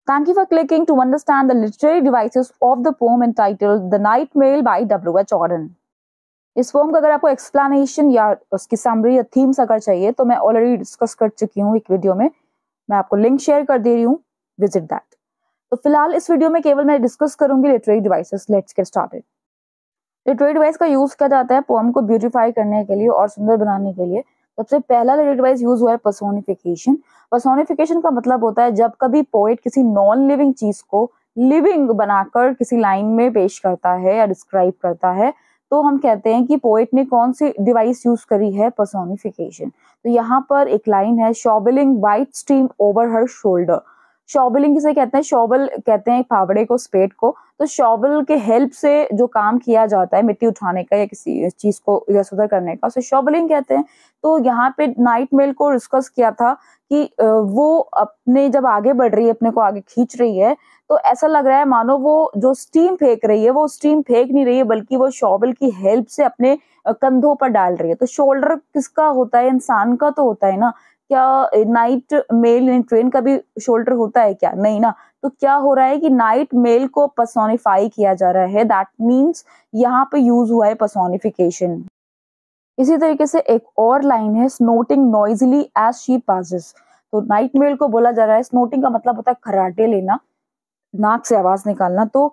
Thank you for clicking to understand the literary devices of the poem entitled The Night Mail by W.H. Auden. इस poem का अगर आपको explanation या उसकी summary या themes अगर चाहिए तो मैं ऑलरेडी डिस्कस कर चुकी हूँ एक वीडियो में, मैं आपको लिंक शेयर कर दे रही हूँ, विजिट दैट। तो फिलहाल इस वीडियो में केवल मैं डिस्कस करूंगी literary devices. Let's get started. Literary device का यूज किया जाता है पोम को ब्यूटीफाई करने के लिए और सुंदर बनाने के लिए। सबसे पहला लिटरेरी डिवाइस यूज हुआ है पर्सोनिफिकेशन। पर्सोनिफिकेशन का मतलब होता है जब कभी पोएट किसी नॉन लिविंग चीज को लिविंग बनाकर किसी लाइन में पेश करता है या डिस्क्राइब करता है, तो हम कहते हैं कि पोएट ने कौन सी डिवाइस यूज करी है, पर्सोनिफिकेशन। तो यहाँ पर एक लाइन है, shovelling white steam over her shoulder. Shovelling किसे कहते हैं? शॉबल कहते हैं फावड़े को, स्पेड को। तो शॉबल के हेल्प से जो काम किया जाता है मिट्टी उठाने का या किसी चीज को इधर उधर करने का, उसे शॉबलिंग कहते हैं। तो यहाँ पे नाइट मेल को डिस्कस किया था कि वो अपने जब आगे बढ़ रही है, अपने को आगे खींच रही है, तो ऐसा लग रहा है मानो वो जो स्टीम फेंक रही है वो स्टीम फेंक नहीं रही है, बल्कि वो शॉबल की हेल्प से अपने कंधों पर डाल रही है। तो शोल्डर किसका होता है? इंसान का तो होता है ना। क्या नाइट मेल ट्रेन का भी शोल्डर होता है क्या? नहीं ना। तो क्या हो रहा है कि नाइट मेल को पर्सोनिफाई किया जा रहा है, दैट मीन्स यहाँ पे यूज हुआ है पर्सोनिफिकेशन। इसी तरीके से एक और लाइन है, snorting noisily as she passes. तो नाइट मेल को बोला जा रहा है, स्नोटिंग का मतलब होता है खर्राटे लेना, नाक से आवाज निकालना। तो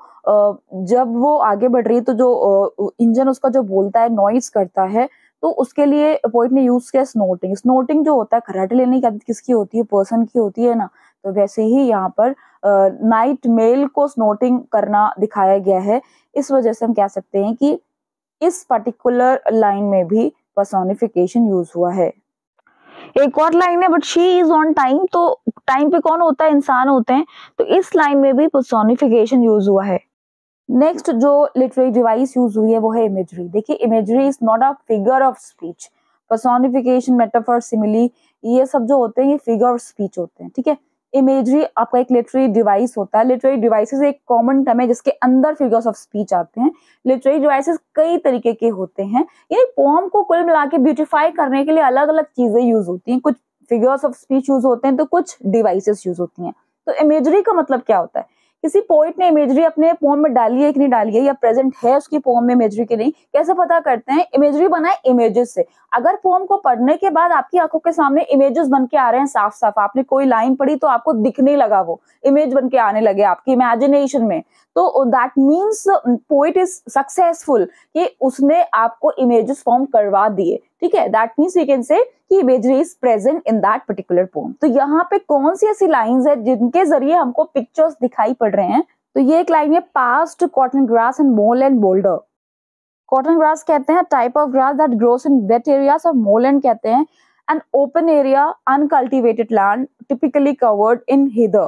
जब वो आगे बढ़ रही है तो जो इंजन उसका जो बोलता है, नॉइज करता है, तो उसके लिए पोइट ने यूज किया स्नोटिंग। स्नोटिंग जो होता है खर्राटे लेने की आदत किसकी होती है? पर्सन की होती है ना। तो वैसे ही यहाँ पर नाइट मेल को स्नोटिंग करना दिखाया गया है। इस वजह से हम कह सकते हैं कि इस पर्टिकुलर लाइन में भी पर्सोनिफिकेशन यूज हुआ है। एक और लाइन है, but she is on time. तो टाइम पे कौन होता है? इंसान होते हैं। तो इस लाइन में भी पर्सोनिफिकेशन यूज हुआ है। नेक्स्ट जो लिटरेरी डिवाइस यूज हुई है वो है इमेजरी। देखिए, imagery is not a figure of speech. Personification, metaphor, simile, ये सब जो होते हैं ये फिगर ऑफ स्पीच होते हैं, ठीक है। इमेजरी आपका एक लिटरेरी डिवाइस होता है। लिटरेरी डिवाइसेस एक कॉमन टर्म है जिसके अंदर फिगर्स ऑफ स्पीच आते हैं। लिटरेरी डिवाइसेस कई तरीके के होते हैं, यानी पोम को कुल मिला के ब्यूटीफाई करने के लिए अलग अलग चीजें यूज होती हैं। कुछ फिगर्स ऑफ स्पीच यूज होते हैं तो कुछ डिवाइसेस यूज होती हैं। तो इमेजरी का मतलब क्या होता है? किसी पोइट ने इमेजरी अपने पोम में डाली है कि नहीं डाली है, या प्रेजेंट है उसकी पोम में इमेजरी की नहीं, कैसे पता करते हैं? इमेजरी बनाए इमेजेस से। अगर पोम को पढ़ने के बाद आपकी आंखों के सामने इमेजेस बन के आ रहे हैं साफ साफ, आपने कोई लाइन पढ़ी तो आपको दिखने लगा, वो इमेज बन के आने लगे आपकी इमेजिनेशन में, तो that means poet is successful कि उसने आपको इमेजेस फॉर्म करवा दिए, ठीक है। That means we can say कि imagery is present in that particular poem. तो यहाँ पे कौन सी ऐसी लाइंस है जिनके जरिए हमको पिक्चर्स दिखाई पड़ रहे हैं? तो ये एक लाइन है, past cotton grass and moor and boulder. Cotton grass कहते हैं type of grass that grows in wet areas, और मोलैंड कहते हैं an open area uncultivated land typically covered in heather.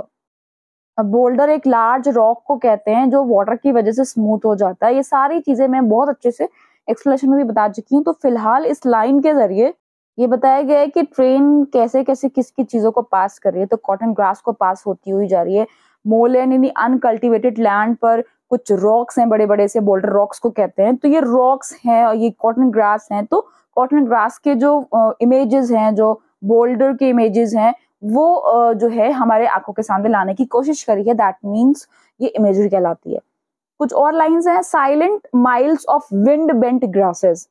Boulder एक लार्ज रॉक को कहते हैं जो वाटर की वजह से स्मूथ हो जाता है। ये सारी चीजें मैं बहुत अच्छे से एक्सप्लेनेशन में भी बता चुकी हूँ। तो फिलहाल इस लाइन के जरिए ये बताया गया है कि ट्रेन कैसे कैसे किसकी चीजों को पास कर रही है। तो कॉटन ग्रास को पास होती हुई जा रही है। मोलैंड यानी अनकल्टिवेटेड लैंड पर कुछ रॉक्स हैं, बड़े बड़े से बोल्डर रॉक्स को कहते हैं। तो ये रॉक्स हैं और ये कॉटन ग्रास हैं। तो कॉटन ग्रास के जो इमेजेस हैं, जो बोल्डर के इमेजेस हैं, वो जो है हमारे आंखों के सामने लाने की कोशिश करी है। दैट मीन्स ये इमेजरी कहलाती है। कुछ और लाइंस हैं, silent miles of wind bent grasses.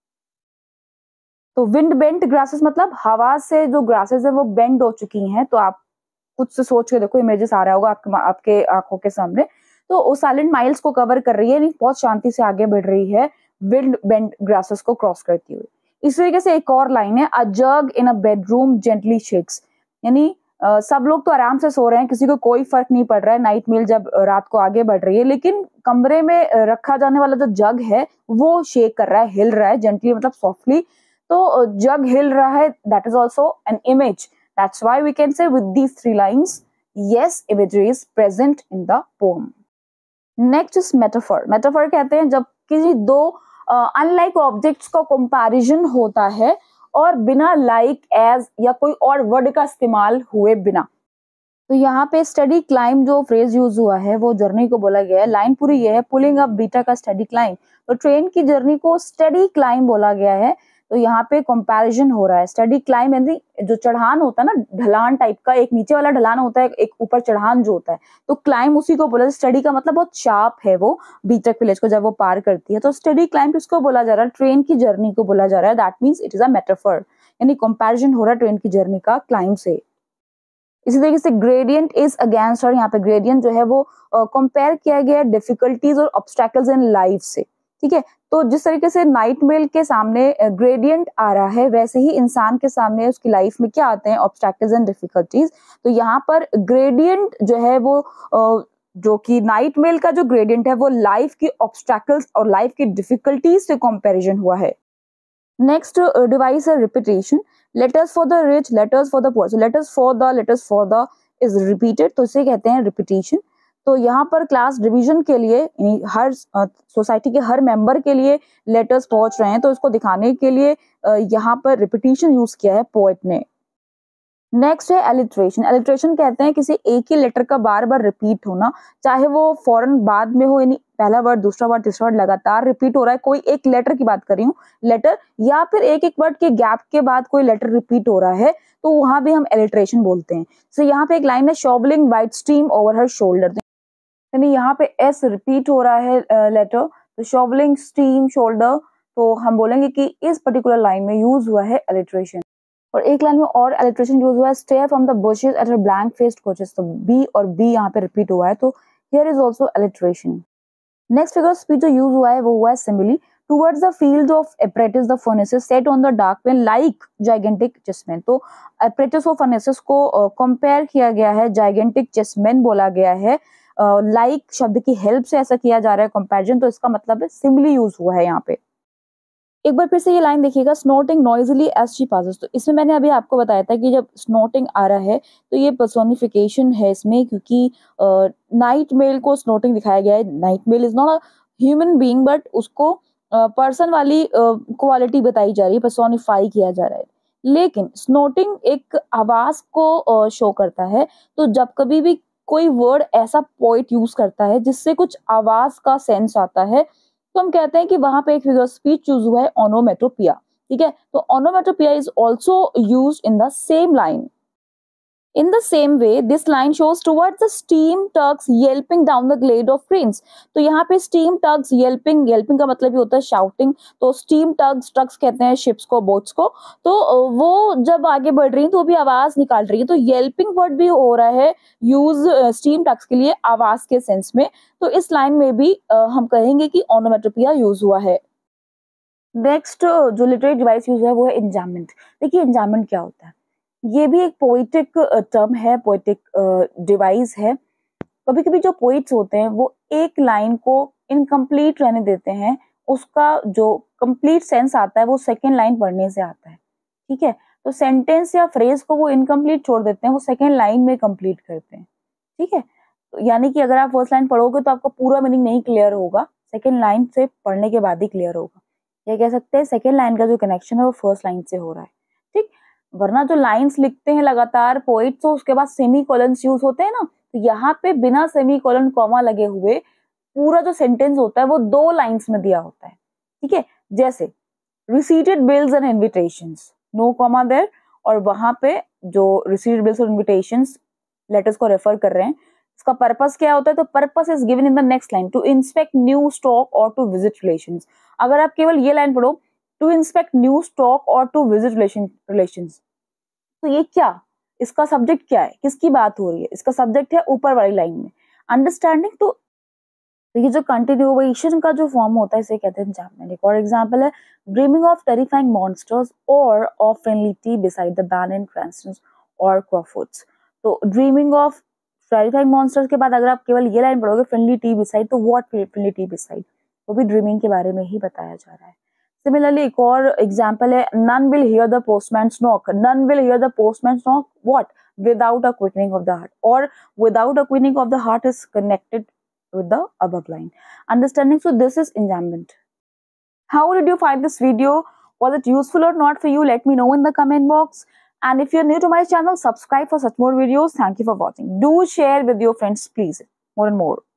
तो विंड बेंट ग्रासेस मतलब हवा से जो ग्रासेस है वो बेंड हो चुकी हैं। तो आप खुद से सोच के देखो, इमेजेस आ रहा होगा आपके आंखों के सामने। तो वो साइलेंट माइल्स को कवर कर रही है, बहुत शांति से आगे बढ़ रही है विंड बेंट ग्रासेस को क्रॉस करती हुई। इस तरीके से एक और लाइन है, a jug in a bedroom gently shakes. यानी सब लोग तो आराम से सो रहे हैं, किसी को कोई फर्क नहीं पड़ रहा है नाइट मेल जब रात को आगे बढ़ रही है, लेकिन कमरे में रखा जाने वाला जो जग है वो शेक कर रहा है, हिल रहा है। जेंटली मतलब सॉफ्टली। तो जग हिल रहा है, that is also an image. That's why we can say with these 3 lines, yes, imagery is present in the poem. Next is metaphor. Metaphor कहते हैं जब किसी दो अनलाइक ऑब्जेक्ट्स का कंपैरिजन होता है और बिना लाइक एज या कोई और वर्ड का इस्तेमाल हुए बिना। तो यहाँ पे स्टडी क्लाइम जो फ्रेज यूज हुआ है वो जर्नी को बोला गया है। लाइन पूरी ये है, पुलिंग अप बीटा का स्टडी क्लाइम। तो ट्रेन की जर्नी को स्टडी क्लाइम बोला गया है। तो यहाँ पे कंपैरिजन हो रहा है। स्टडी क्लाइंब यानी जो चढ़ान होता है ना, ढलान टाइप का, एक नीचे वाला ढलान होता है, एक ऊपर चढ़ान जो होता है, तो क्लाइंब उसी को बोला। स्टडी का मतलब बहुत शार्प है वो बीटेक विलेज को जब वो पार करती है, तो स्टडी क्लाइंब इसको बोला जा रहा है, ट्रेन की जर्नी को बोला जा रहा है। That means it is a metaphor, यानी कंपैरिजन हो रहा है ट्रेन की जर्नी का क्लाइंब से। इसी तरीके से ग्रेडियंट इज अगेंस्ट हर, यहाँ पे ग्रेडियंट जो है वो कंपेयर किया गया है डिफिकल्टीज और ऑब्स्टैकल्स इन लाइफ से। ठीक है, तो जिस तरीके से नाइट मेल के सामने ग्रेडियंट आ रहा है, वैसे ही इंसान के सामने उसकी लाइफ में क्या आते हैं, ऑब्स्टैकल्स एंड डिफिकल्टीज। तो यहाँ पर ग्रेडियंट जो है वो जो कि नाइट मेल का जो ग्रेडियंट है वो लाइफ की ऑब्स्टैकल्स और लाइफ की डिफिकल्टीज से कंपैरिजन हुआ है। नेक्स्ट डिवाइस है repetition. Letters for the rich, letters for the poor. So letters for the is repeated, तो इसे कहते हैं रिपीटेशन। तो यहाँ पर क्लास डिवीजन के लिए हर सोसाइटी के हर मेंबर के लिए लेटर्स पहुंच रहे हैं, तो इसको दिखाने के लिए यहाँ पर रिपीटेशन यूज किया है पोएट ने। नेक्स्ट है एलिट्रेशन। एलिट्रेशन कहते हैं किसी एक ही लेटर का बार बार रिपीट होना, चाहे वो फौरन बाद में हो, यानी पहला वर्ड दूसरा वर्ड तीसरा वर्ड लगातार रिपीट हो रहा है, कोई एक लेटर की बात कर रही हूँ, लेटर, या फिर एक एक वर्ड के गैप के बाद कोई लेटर रिपीट हो रहा है, तो वहां भी हम एलिट्रेशन बोलते हैं। तो यहाँ पे एक लाइन है, shovelling white steam over her shoulder, यानी यहाँ पे एस रिपीट हो रहा है लेटर, तो शॉवलिंग स्ट्रीम शोल्डर, तो हम बोलेंगे कि इस पर्टिकुलर लाइन में यूज हुआ है एलिट्रेशन। और एक लाइन में और एलिट्रेशन यूज हुआ है, stare from the bushes at her blank faced coaches, तो बी और बी यहाँ पे रिपीट हुआ है, तो here is also alliteration. Next figure speech जो यूज हुआ है वो हुआ है simile. Towards the field of apparatus the furnaces set on the dark plain like gigantic chessmen, तो एपरेटिस और फर्नेसेस को कंपेयर किया गया है, जाइगेंटिक चेसमैन बोला गया है, लाइक शब्द की हेल्प से ऐसा किया जा रहा है कंपैरिजन, तो इसका मतलब है सिमिली यूज हुआ है यहाँ पे। एक बार फिर से ये लाइन देखिएगा, snorting noisily as she passes, तो इसमें मैंने अभी आपको बताया था कि जब स्नोटिंग आ रहा है तो ये पर्सोनिफिकेशन है इसमें, क्योंकि नाइट मेल को स्नोटिंग दिखाया गया है। Night mail is not a human being, but उसको पर्सन वाली क्वालिटी बताई जा रही है, पर्सोनिफाई किया जा रहा है। लेकिन स्नोटिंग एक आवाज को शो करता है, तो जब कभी भी कोई वर्ड ऐसा पोइट यूज करता है जिससे कुछ आवाज का सेंस आता है, तो हम कहते हैं कि वहां पे एक फिगर स्पीच चूज हुआ है, ओनोमेटोपिया। ठीक है, तो onomatopoeia is also use in the same line. In the same way, this line shows towards the steam tugs yelping down the glade of cranes. तो यहाँ पे steam tugs yelping, yelping का मतलब ये होता है shouting, तो steam tugs, tugs कहते हैं ships को, boats को, तो वो जब आगे बढ़ रही हैं तो भी आवाज निकाल रही है, तो yelping वर्ड भी हो रहा है यूज steam tugs के लिए आवाज के सेंस में, तो इस लाइन में भी हम कहेंगे कि ओनोमेटोपिया यूज हुआ है। नेक्स्ट जो लिटरेरी डिवाइस यूज है वो है इंजाममेंट। देखिए इंजाममेंट क्या होता है, ये भी एक पोइटिक टर्म है, पोइटिक डिवाइस है। कभी कभी जो पोइट्स होते हैं वो एक लाइन को इनकम्प्लीट रहने देते हैं, उसका जो कंप्लीट सेंस आता है वो सेकेंड लाइन पढ़ने से आता है। ठीक है, तो सेंटेंस या फ्रेज को वो इनकम्प्लीट छोड़ देते हैं, वो सेकेंड लाइन में कंप्लीट करते हैं। ठीक है, तो यानी कि अगर आप फर्स्ट लाइन पढ़ोगे तो आपको पूरा मीनिंग नहीं क्लियर होगा, सेकेंड लाइन से पढ़ने के बाद ही क्लियर होगा। ये कह सकते हैं सेकेंड लाइन का जो कनेक्शन है वो फर्स्ट लाइन से हो रहा है। ठीक, वरना जो लाइंस लिखते हैं लगातार पोइट्स, तो उसके बाद सेमी कॉलन्स यूज होते हैं ना, तो यहाँ पे बिना सेमी कॉलन कॉमा लगे हुए पूरा जो सेंटेंस होता है वो 2 लाइंस में दिया होता है। ठीक है, जैसे receipted bills and invitations, no comma there, और वहां पे जो रिसीटेड बिल्स और इन्विटेशंस लेटर्स को रेफर कर रहे हैं, इसका पर्पस क्या होता है, तो purpose is given in the next line, to inspect new stock और टू विजिट रिलेशंस। अगर आप केवल ये लाइन पढ़ो, टू इंस्पेक्ट न्यू स्टॉक और टू विजिट रिलेशंस, तो ये क्या, इसका सब्जेक्ट क्या है, किसकी बात हो रही है, इसका सब्जेक्ट है ऊपर वाली लाइन में अंडरस्टैंडिंग। तो ये जो कंटिन्यूएशन का जो फॉर्म होता है इसे कहते हैं इंजाममेंट। एक और एग्जांपल है, ड्रीमिंग ऑफ टेरिफाइंग मॉन्स्टर्स और of friendly tea beside the baron Cranston's और क्रॉफोर्ड्स। तो ड्रीमिंग ऑफ टेरिफाइंग मॉन्स्टर्स के बाद अगर आप केवल ये लाइन पढ़ोगे, फ्रेंडली टी बिसाइड, तो व्हाट फ्रेंडली टी बिसाइड, वो भी ड्रीमिंग के बारे में ही बताया जा रहा है। सिमिलरली एक और एग्जांपल है, none will hear the postman's knock, none will hear the postman's knock, what, without a quickening of the heart, or without a quickening of the heart is connected with the above line. Understanding, so this is enjambment. How did you find this video? Was it useful or not for you? Let me know in the comment box. And if you're new to my channel, subscribe for such more videos. Thank you for watching. Do share with your friends, please, more and more.